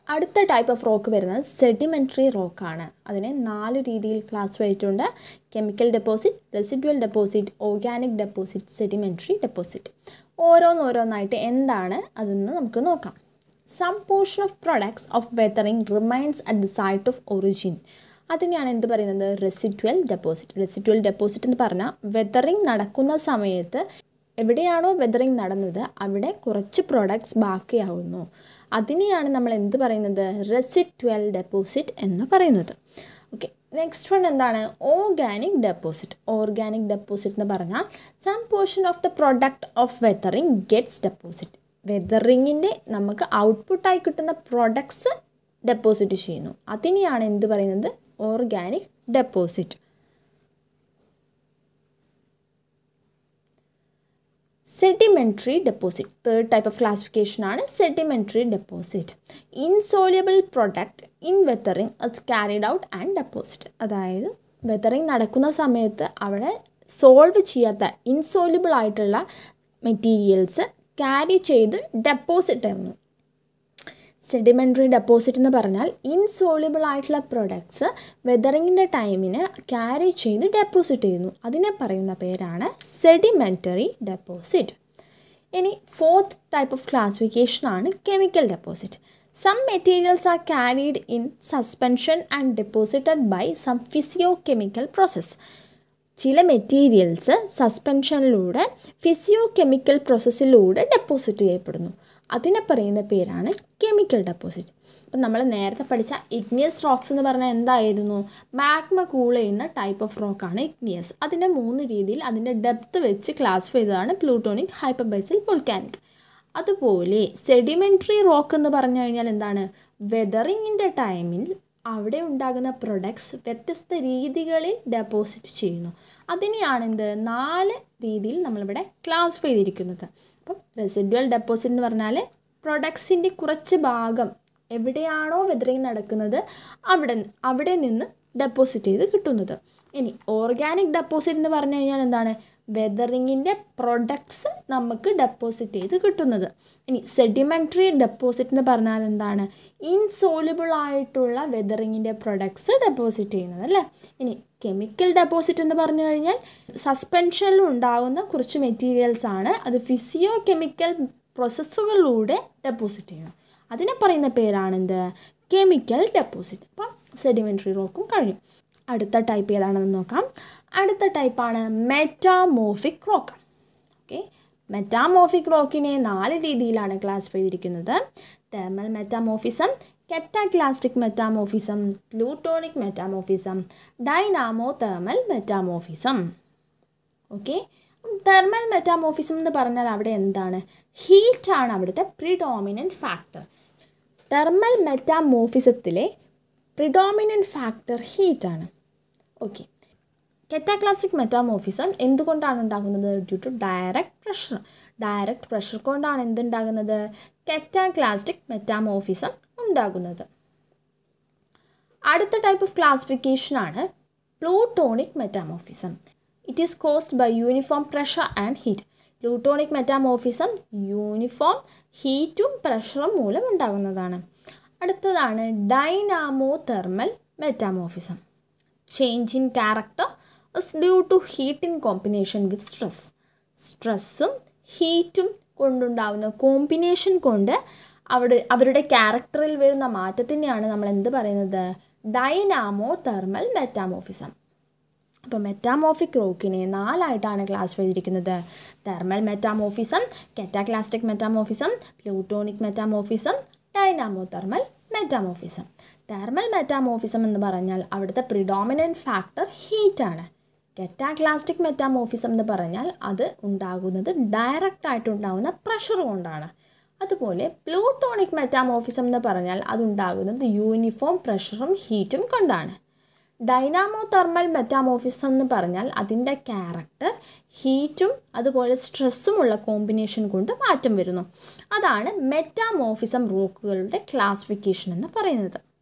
അടുത്ത type of rock വരുന്നത് sedimentary റോക്കാണ്. അതിനെ 4 രീതിയിൽ ക്ലാസ് ചെയ്തിട്ടുണ്ട്. Chemical deposit, residual deposit, organic deposit, sedimentary deposit. ഓരോന്നായിട്ട് എന്താണ് അതെന്ന് നമുക്ക് നോക്കാം. Some portion of products of weathering remains at the site of origin. അതിനെയാണ് എന്ത് പറയുന്നത്? Residual deposit. റെസിഡ്വൽ ഡെപ്പോസിറ്റ് എന്ന് പറഞ്ഞാൽ വെതറിംഗ് നടക്കുന്ന സമയത്ത് എവിടെയാണോ വെതറിംഗ് നടന്നത് അവിടെ കുറച്ച് പ്രോഡക്ട്സ് ബാക്കിയാവുന്നു. അതിനെയാണ് നമ്മൾ എന്ത് പറയുന്നത്? റെസിഡ്വൽ ഡെപ്പോസിറ്റ് എന്ന് പറയുന്നത്. ഓക്കെ, നെക്സ്റ്റ് വൺ എന്താണ്? Organic deposit. ഓർഗാനിക് ഡെപ്പോസിറ്റ് എന്ന് പറഞ്ഞാൽ some portion of the product of weathering gets deposit. വെതറിങ്ങിൻ്റെ നമുക്ക് ഔട്ട്പുട്ടായി കിട്ടുന്ന പ്രൊഡക്ട്സ് ഡെപ്പോസിറ്റ് ചെയ്യുന്നു. അതിനെയാണ് എന്ത് പറയുന്നത്? Organic deposit. Sedimentary deposit. Third type of classification ആണ് sedimentary deposit. Insoluble product in weathering is carried out and deposit. അതായത് വെതറിങ് നടക്കുന്ന സമയത്ത് അവിടെ സോൾവ് ചെയ്യാത്ത ഇൻസോല്യൂബിൾ ആയിട്ടുള്ള മെറ്റീരിയൽസ് ക്യാരി ചെയ്ത് ഡെപ്പോസിറ്റ് ചെയ്യുന്നു. സെഡിമെൻ്ററി ഡെപ്പോസിറ്റ് എന്ന് പറഞ്ഞാൽ ഇൻസോൾയൂബിൾ ആയിട്ടുള്ള പ്രൊഡക്ട്സ് വെതറിങ്ങിൻ്റെ ടൈമിന് ക്യാരി ചെയ്ത് ഡെപ്പോസിറ്റ് ചെയ്യുന്നു. അതിനെ പറയുന്ന പേരാണ് സെഡിമെൻ്ററി ഡെപ്പോസിറ്റ്. ഇനി ഫോർത്ത് ടൈപ്പ് ഓഫ് ക്ലാസിഫിക്കേഷൻ ആണ് chemical deposit. Some materials are carried in suspension and deposited by some physio chemical process. ചില മെറ്റീരിയൽസ് സസ്പെൻഷനിലൂടെ ഫിസിയോ കെമിക്കൽ പ്രോസസ്സിലൂടെ ഡെപ്പോസിറ്റ് ചെയ്യപ്പെടുന്നു. അതിനെ പറയുന്ന പേരാണ് കെമിക്കൽ ഡെപ്പോസിറ്റ്. അപ്പം നമ്മൾ നേരത്തെ പഠിച്ച ഇഗ്നിയസ് റോക്സ് എന്ന് പറഞ്ഞാൽ എന്തായിരുന്നു? മാഗ്മ കൂൾ ചെയ്യുന്ന ടൈപ്പ് ഓഫ് റോക്കാണ് ഇഗ്നിയസ്. അതിനെ 3 രീതിയിൽ അതിൻ്റെ ഡെപ്ത് വെച്ച് ക്ലാസിഫൈ ചെയ്തതാണ് പ്ലൂട്ടോണിക്, ഹൈപ്പർബൈസൽ, വോൾക്കാനിക്. അതുപോലെ സെഡിമെൻ്ററി റോക്ക് എന്ന് പറഞ്ഞു കഴിഞ്ഞാൽ എന്താണ്? വെതറിങ്ങിൻ്റെ ടൈമിൽ അവിടെ ഉണ്ടാകുന്ന പ്രൊഡക്ട്സ് വ്യത്യസ്ത രീതികളിൽ ഡെപ്പോസിറ്റ് ചെയ്യുന്നു. അതിനെയാണ് എന്ത്? 4 രീതിയിൽ നമ്മളിവിടെ ക്ലാസിഫൈ ചെയ്തിരിക്കുന്നത്. അപ്പം റെസിഡ്വൽ ഡെപ്പോസിറ്റ് എന്ന് പറഞ്ഞാൽ പ്രൊഡക്ട്സിൻ്റെ കുറച്ച് ഭാഗം എവിടെയാണോ വെതറിങ് നടക്കുന്നത് അവിടെ നിന്ന് ഡെപ്പോസിറ്റ് ചെയ്ത് കിട്ടുന്നത്. ഇനി ഓർഗാനിക് ഡെപ്പോസിറ്റ് എന്ന് പറഞ്ഞു കഴിഞ്ഞാൽ എന്താണ്? വെതറിങ്ങിൻ്റെ പ്രൊഡക്ട്സ് നമുക്ക് ഡെപ്പോസിറ്റ് ചെയ്ത് കിട്ടുന്നത്. ഇനി സെഡിമെൻ്ററി ഡെപ്പോസിറ്റ് എന്ന് പറഞ്ഞാൽ എന്താണ്? ഇൻസോല്യൂബിൾ ആയിട്ടുള്ള വെതറിങ്ങിൻ്റെ പ്രൊഡക്ട്സ് ഡെപ്പോസിറ്റ് ചെയ്യുന്നത് അല്ലേ. ഇനി കെമിക്കൽ ഡെപ്പോസിറ്റ് എന്ന് പറഞ്ഞു കഴിഞ്ഞാൽ സസ്പെൻഷനിൽ ഉണ്ടാകുന്ന കുറച്ച് മെറ്റീരിയൽസ് ആണ്. അത് ഫിസിയോ കെമിക്കൽ പ്രോസസ്സുകളിലൂടെ ഡെപ്പോസിറ്റ് ചെയ്യണം. അതിനെ പറയുന്ന പേരാണെന്ത്? Chemical deposit. അപ്പം സെഡിമെൻ്ററി റോക്കും കഴിഞ്ഞു. അടുത്ത ടൈപ്പ് ഏതാണെന്ന് നോക്കാം. അടുത്ത ടൈപ്പാണ് മെറ്റാമോർഫിക് റോക്ക്. ഓക്കെ, മെറ്റാമോർഫിക് റോക്കിനെ 4 രീതിയിലാണ് ക്ലാസിഫൈ ചെയ്തിരിക്കുന്നത്. Thermal metamorphism, cataclastic metamorphism, plutonic metamorphism, dynamo thermal metamorphism. Okay, thermal metamorphism എന്ന് പറഞ്ഞാൽ അവിടെ എന്താണ്? ഹീറ്റാണ് അവിടുത്തെ പ്രിഡോമിനൻറ്റ് ഫാക്ടർ. തെർമൽ മെറ്റാമോർഫിസത്തിലെ പ്രിഡോമിനൻറ്റ് ഫാക്ടർ ഹീറ്റാണ്. ഓക്കെ, കെറ്റാക്ലാസ്റ്റിക് മെറ്റാമോർഫിസം എന്തുകൊണ്ടാണ് ഉണ്ടാകുന്നത്? Due to direct pressure. Direct pressure കൊണ്ടാണ് എന്തുണ്ടാകുന്നത്? കെറ്റാക്ലാസ്റ്റിക് മെറ്റാമോർഫിസം ഉണ്ടാകുന്നത്. അടുത്ത ടൈപ്പ് ഓഫ് ക്ലാസിഫിക്കേഷൻ ആണ് plutonic metamorphism. It is caused by uniform pressure and heat. Plutonic metamorphism uniform ഹീറ്റും പ്രഷറും മൂലം ഉണ്ടാകുന്നതാണ്. അടുത്തതാണ് dynamo thermal metamorphism. Change in character is due to heat in combination with stress. സ്ട്രെസ്സും ഹീറ്റും കൊണ്ടുണ്ടാവുന്ന കോമ്പിനേഷൻ കൊണ്ട് അവരുടെ ക്യാരക്ടറിൽ വരുന്ന മാറ്റത്തിനെയാണ് നമ്മൾ എന്ത് പറയുന്നത്? Dynamo thermal metamorphism. അപ്പോൾ മെറ്റാമോർഫിക് റോക്കിനെ 4 ആയിട്ടാണ് ക്ലാസിഫൈ ചെയ്തിരിക്കുന്നത്. Thermal metamorphism, cataclastic metamorphism, plutonic metamorphism, dynamo thermal metamorphism. Thermal metamorphism എന്ന് പറഞ്ഞാൽ അവിടുത്തെ പ്രിഡോമിനൻറ്റ് ഫാക്ടർ ഹീറ്റാണ്. കെറ്റാക്ലാസ്റ്റിക് മെറ്റാമോർഫിസം എന്ന് പറഞ്ഞാൽ അത് ഉണ്ടാകുന്നത് ഡയറക്റ്റ് ആയിട്ടുണ്ടാകുന്ന പ്രഷർ കൊണ്ടാണ്. അതുപോലെ പ്ലൂട്ടോണിക് മെറ്റാമോർഫിസം എന്ന് പറഞ്ഞാൽ അതുണ്ടാകുന്നത് യൂണിഫോം പ്രഷറും ഹീറ്റും കൊണ്ടാണ്. ഡൈനാമോ തെർമൽ മെറ്റാമോർഫിസം എന്ന് പറഞ്ഞാൽ അതിൻ്റെ ക്യാരക്ടർ ഹീറ്റും അതുപോലെ സ്ട്രെസ്സുമുള്ള കോമ്പിനേഷൻ കൊണ്ട് മാറ്റം വരുന്നു. അതാണ് മെറ്റാമോർഫിസം റോക്കുകളുടെ ക്ലാസിഫിക്കേഷൻ എന്ന് പറയുന്നത്.